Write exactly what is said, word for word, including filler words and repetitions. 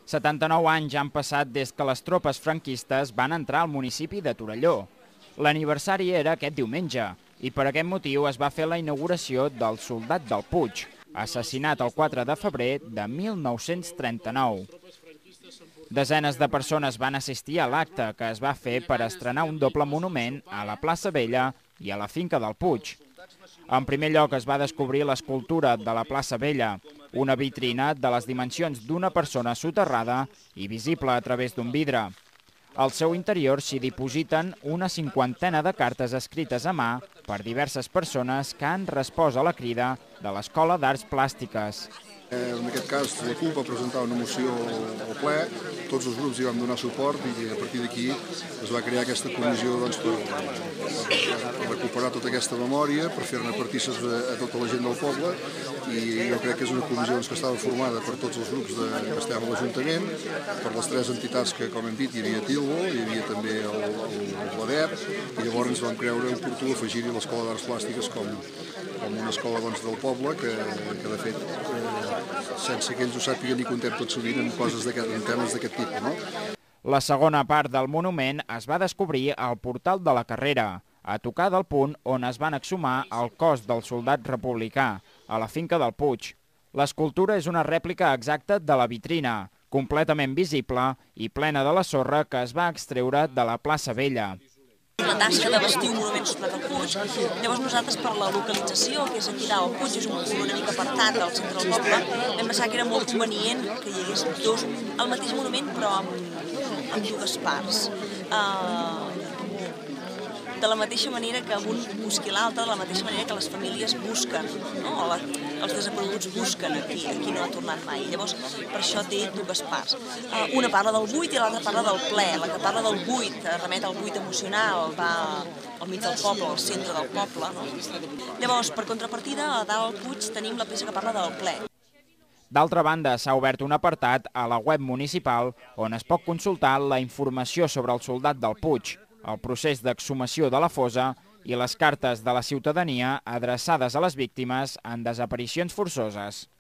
setanta-nou anys han passat des que les tropes franquistes van entrar al municipi de Torelló. L'aniversari era aquest diumenge i per aquest motiu es va fer la inauguració del Soldat del Puig, assassinat el quatre de febrer de mil nou-cents trenta-nou. Desenes de persones van assistir a l'acte que es va fer per estrenar un doble monument a la plaça Vella i a la finca del Puig. En primer lloc es va descobrir l'escultura de la plaça Vella, una vitrina de les dimensions d'una persona soterrada i visible a través d'un vidre. Al seu interior s'hi dipositen una cinquantena de cartes escrites a mà per diverses persones que han respost a la crida de l'Escola d'Arts Plàstiques. En aquest cas, la CUP va presentar una moció al ple, tots els grups hi vam donar suport i a partir d'aquí es va crear aquesta comissió doncs, per, per recuperar tota aquesta memòria, per fer-ne partícips a, a tota la gent del poble i jo crec que és una comissió doncs, que estava formada per tots els grups de, que estem a l'Ajuntament, per les tres entitats que, com hem dit, hi havia Tilbo, hi havia també el, el, el Bladep i llavors ens vam creure oportú afegir-hi l'Escola d'Arts Plàstiques com, com una escola doncs, del poble que, que de fet eh, sense que ells ho sàpiguen ni contem tot sovint en coses en temes d'aquest tipus. No? La segona part del monument es va descobrir al portal de la Carrera, a tocar del punt on es van exhumar el cos del soldat republicà, a la finca del Puig. L'escultura és una rèplica exacta de la vitrina, completament visible i plena de la sorra que es va extreure de la plaça Vella. La tasca de vestir un monument sota el Puig. Llavors nosaltres, per la localització, que és aquí dalt, el Puig és un punt una mica apartat del centre del poble, vam pensar que era molt convenient que hi hagués dos, el mateix monument però amb, amb dues parts. Uh, de la mateixa manera que un busqui l'altre, de la mateixa manera que les famílies busquen, no? O la, els desapareguts busquen aquí, aquí no ha tornat mai. Llavors, per això té dues parts. Uh, una parla del buit i l'altra parla del ple. La que parla del buit remet al buit emocional, va al mig del poble, al centre del poble. No? Llavors, per contrapartida, a dalt al Puig tenim la peça que parla del ple. D'altra banda, s'ha obert un apartat a la web municipal on es pot consultar la informació sobre el soldat del Puig, el procés d'exhumació de la fossa i les cartes de la ciutadania adreçades a les víctimes en desaparicions forçoses.